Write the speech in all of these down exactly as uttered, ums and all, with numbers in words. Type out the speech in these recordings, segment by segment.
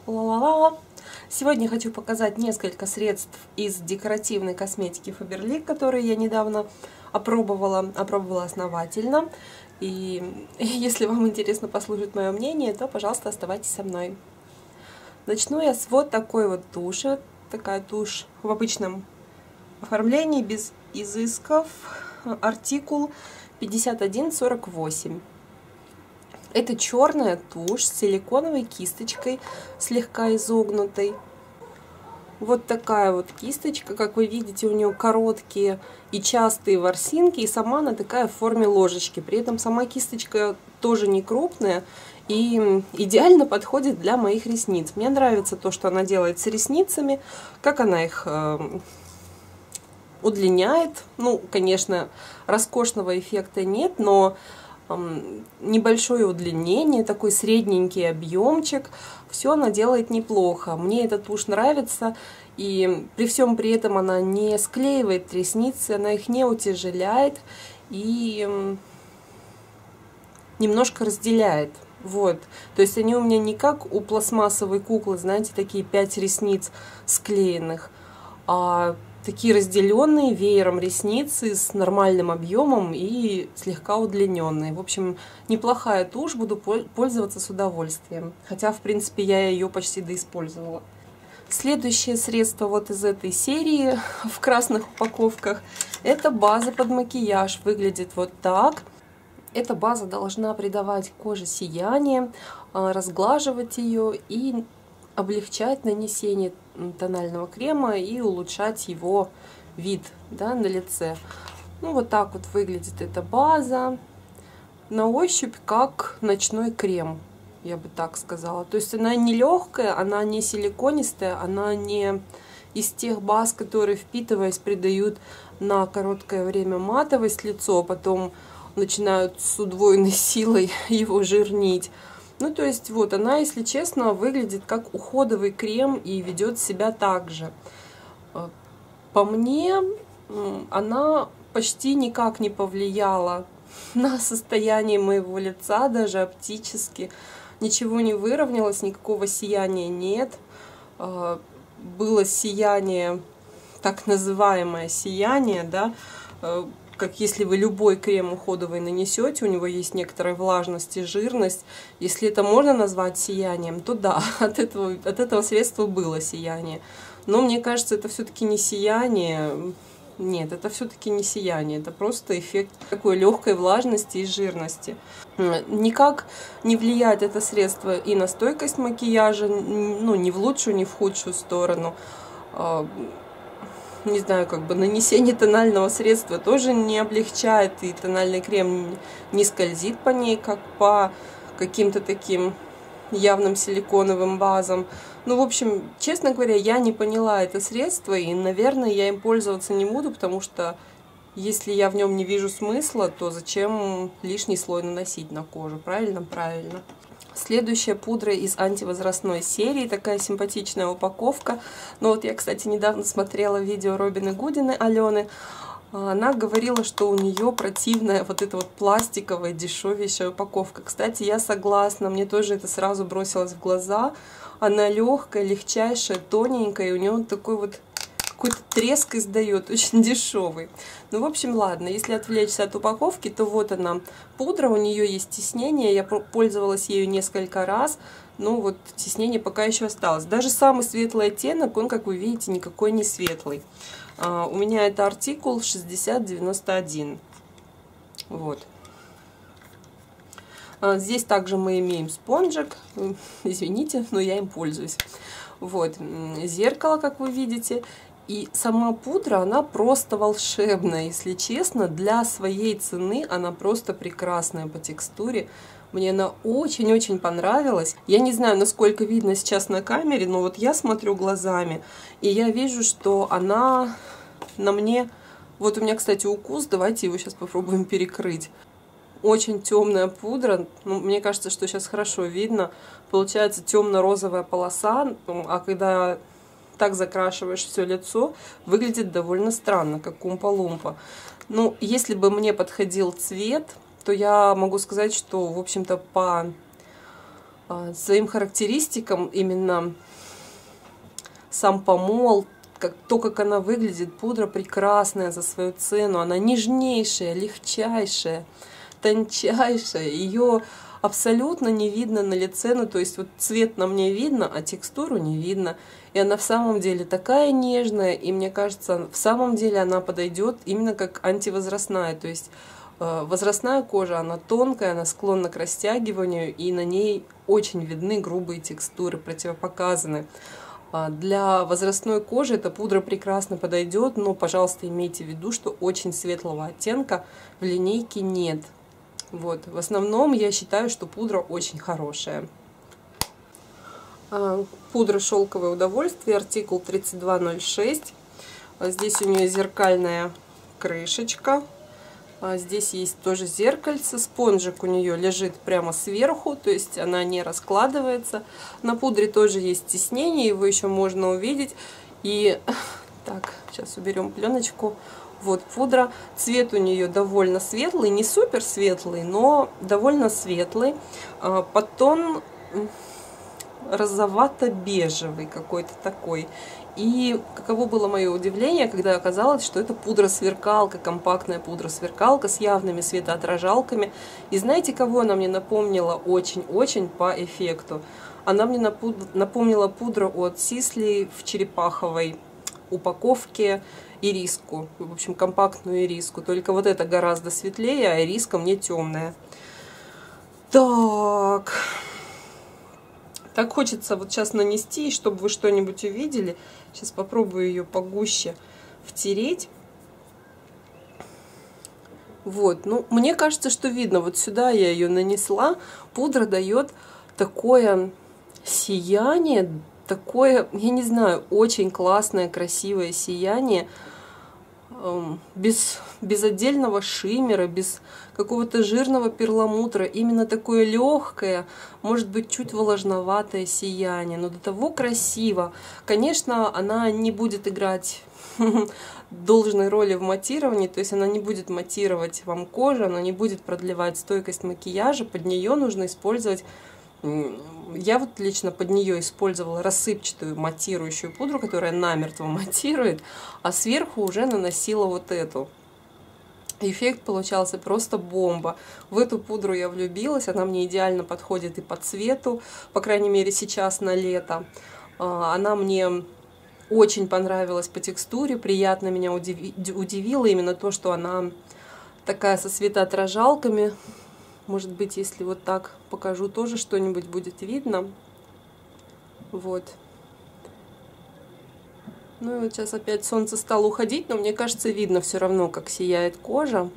Ла-ла-ла. Сегодня хочу показать несколько средств из декоративной косметики Faberlic, которые я недавно опробовала, опробовала основательно. И если вам интересно послушать мое мнение, то, пожалуйста, оставайтесь со мной. Начну я с вот такой вот туши. Такая тушь в обычном оформлении, без изысков. Артикул пятьдесят один сорок восемь. Это черная тушь с силиконовой кисточкой, слегка изогнутой. Вот такая вот кисточка, как вы видите, у нее короткие и частые ворсинки, и сама она такая в форме ложечки. При этом сама кисточка тоже не крупная и идеально подходит для моих ресниц. Мне нравится то, что она делает с ресницами, как она их э, удлиняет. Ну, конечно, роскошного эффекта нет, но небольшое удлинение, такой средненький объемчик, все она делает неплохо. Мне эта тушь нравится, и при всем при этом она не склеивает ресницы, она их не утяжеляет и немножко разделяет. Вот, то есть они у меня не как у пластмассовой куклы, знаете, такие пять ресниц склеенных, а такие разделенные веером ресницы с нормальным объемом и слегка удлиненные. В общем, неплохая тушь, буду пользоваться с удовольствием. Хотя, в принципе, я ее почти доиспользовала. Следующее средство вот из этой серии в красных упаковках — это база под макияж. Выглядит вот так. Эта база должна придавать коже сияние, разглаживать ее и облегчать нанесение тонального крема и улучшать его вид, да, на лице. Ну, вот так вот выглядит эта база. На ощупь как ночной крем, я бы так сказала. То есть она не легкая, она не силиконистая, она не из тех баз, которые, впитываясь, придают на короткое время матовость лицо, а потом начинают с удвоенной силой его жирнить. Ну, то есть, вот она, если честно, выглядит как уходовый крем и ведет себя так же. По мне, она почти никак не повлияла на состояние моего лица, даже оптически. Ничего не выровнялось, никакого сияния нет. Было сияние, так называемое сияние, да, как если вы любой крем уходовый нанесете, у него есть некоторая влажность и жирность. Если это можно назвать сиянием, то да, от этого, от этого средства было сияние. Но мне кажется, это все-таки не сияние. Нет, это все-таки не сияние. Это просто эффект такой легкой влажности и жирности. Никак не влияет это средство и на стойкость макияжа, ну, ни в лучшую, ни в худшую сторону. Не знаю, как бы нанесение тонального средства тоже не облегчает, и тональный крем не скользит по ней, как по каким-то таким явным силиконовым базам. Ну, в общем, честно говоря, я не поняла это средство, и, наверное, я им пользоваться не буду, потому что если я в нем не вижу смысла, то зачем лишний слой наносить на кожу? Правильно? Правильно. Следующая пудра из антивозрастной серии, такая симпатичная упаковка. Но вот я, кстати, недавно смотрела видео Робины Гудиной, Алены. Она говорила, что у нее противная вот эта вот пластиковая дешевейшая упаковка. Кстати, я согласна, мне тоже это сразу бросилось в глаза. Она легкая, легчайшая, тоненькая, и у нее вот такой вот какой-то треск издает, очень дешевый. Ну, в общем, ладно, если отвлечься от упаковки, то вот она, пудра, у нее есть тиснение, я пользовалась ею несколько раз, но вот тиснение пока еще осталось. Даже самый светлый оттенок, он, как вы видите, никакой не светлый. А, у меня это артикул шестьдесят девяносто один. Вот. А, здесь также мы имеем спонжик, извините, но я им пользуюсь. Вот, зеркало, как вы видите. И сама пудра, она просто волшебная, если честно. Для своей цены она просто прекрасная по текстуре. Мне она очень-очень понравилась. Я не знаю, насколько видно сейчас на камере, но вот я смотрю глазами, и я вижу, что она на мне... Вот у меня, кстати, укус, давайте его сейчас попробуем перекрыть. Очень темная пудра, ну, мне кажется, что сейчас хорошо видно. Получается темно-розовая полоса, а когда так закрашиваешь все лицо, выглядит довольно странно, как умпа-лумпа. Ну, если бы мне подходил цвет, то я могу сказать, что, в общем-то, по своим характеристикам, именно сам помол, как, то, как она выглядит, пудра прекрасная за свою цену, она нежнейшая, легчайшая, тончайшая, ее абсолютно не видно на лице, ну то есть вот цвет на мне видно, а текстуру не видно, и она в самом деле такая нежная, и мне кажется, в самом деле она подойдет именно как антивозрастная, то есть э, возрастная кожа, она тонкая, она склонна к растягиванию, и на ней очень видны грубые текстуры, противопоказаны. Для возрастной кожи эта пудра прекрасно подойдет, но, пожалуйста, имейте в виду, что очень светлого оттенка в линейке нет. Вот. В основном я считаю, что пудра очень хорошая. Пудра «Шелковое удовольствие», артикул тридцать два ноль шесть. Здесь у нее зеркальная крышечка. Здесь есть тоже зеркальце, спонжик у нее лежит прямо сверху, то есть она не раскладывается. На пудре тоже есть тиснение, его еще можно увидеть. И так, сейчас уберем пленочку. Вот пудра, цвет у нее довольно светлый, не супер светлый, но довольно светлый. Подтон розовато-бежевый какой-то такой. И каково было мое удивление, когда оказалось, что это пудра-сверкалка, компактная пудра-сверкалка с явными светоотражалками. И знаете, кого она мне напомнила очень-очень по эффекту? Она мне напомнила пудру от Сисли в черепаховой упаковке, ириску. В общем, компактную ириску. Только вот это гораздо светлее, а ириска мне темная. Так... Так хочется вот сейчас нанести, чтобы вы что-нибудь увидели. Сейчас попробую ее погуще втереть. Вот, ну, мне кажется, что видно. Вот сюда я ее нанесла. Пудра дает такое сияние, такое, я не знаю, очень классное, красивое сияние. Без, без отдельного шиммера, без какого-то жирного перламутра, именно такое легкое, может быть, чуть влажноватое сияние, но до того красиво. Конечно, она не будет играть должной роли в матировании, то есть она не будет матировать вам кожу, она не будет продлевать стойкость макияжа, под нее нужно использовать... Я вот лично под нее использовала рассыпчатую матирующую пудру, которая намертво матирует, а сверху уже наносила вот эту. Эффект получался просто бомба. В эту пудру я влюбилась, она мне идеально подходит и по цвету, по крайней мере сейчас на лето. Она мне очень понравилась по текстуре, приятно меня удивило именно то, что она такая со светоотражалками. Может быть, если вот так покажу, тоже что-нибудь будет видно. Вот. Ну и вот сейчас опять солнце стало уходить, но мне кажется, видно все равно, как сияет кожа.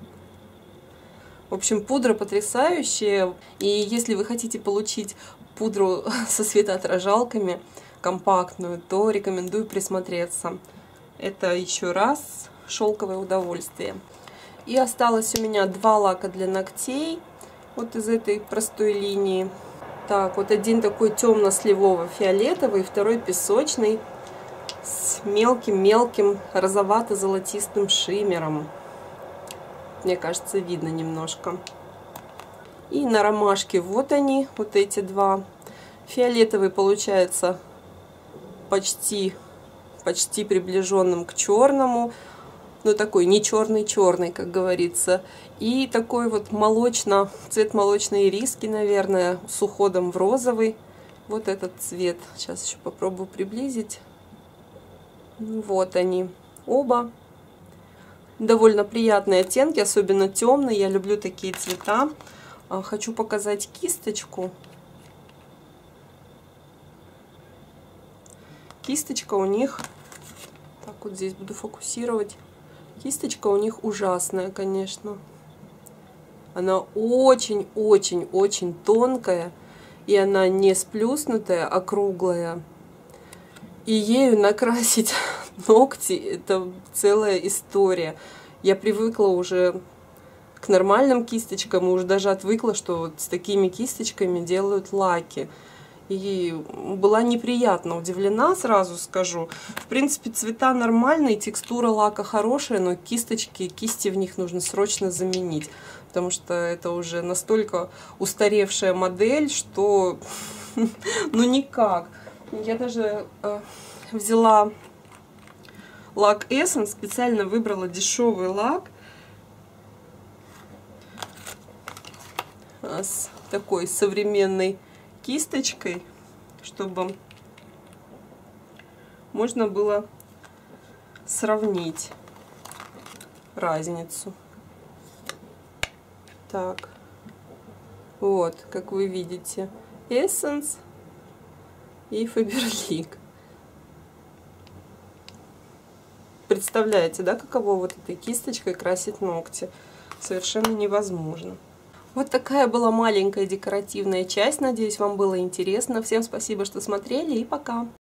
В общем, пудра потрясающая. И если вы хотите получить пудру со светоотражалками, компактную, то рекомендую присмотреться. Это еще раз «Шелковое удовольствие». И осталось у меня два лака для ногтей, вот из этой простой линии. Так, вот один такой темно-сливово-фиолетовый, второй песочный, с мелким-мелким розовато-золотистым шиммером. Мне кажется, видно немножко. И на ромашке вот они, вот эти два. Фиолетовый получается почти, почти приближенным к черному. Ну, такой не черный-черный, как говорится. И такой вот молочно, цвет молочной ириски, наверное, с уходом в розовый. Вот этот цвет. Сейчас еще попробую приблизить. Вот они оба. Довольно приятные оттенки, особенно темные. Я люблю такие цвета. Хочу показать кисточку. Кисточка у них... Так, вот здесь буду фокусировать. Кисточка у них ужасная, конечно. Она очень-очень-очень тонкая. И она не сплюснутая, а круглая. И ею накрасить ногти — это целая история. Я привыкла уже к нормальным кисточкам. И уже даже отвыкла, что вот с такими кисточками делают лаки. И была неприятно удивлена, сразу скажу. В принципе, цвета нормальные, текстура лака хорошая, но кисточки, кисти в них нужно срочно заменить. потому что это уже настолько устаревшая модель, что ну никак. Я даже э, взяла лак Essence, специально выбрала дешевый лак с такой современной кисточкой, чтобы можно было сравнить разницу. Так, вот, как вы видите, Essence и Faberlic. Представляете, да, каково вот этой кисточкой красить ногти? Совершенно невозможно. Вот такая была маленькая декоративная часть. Надеюсь, вам было интересно. Всем спасибо, что смотрели, и пока!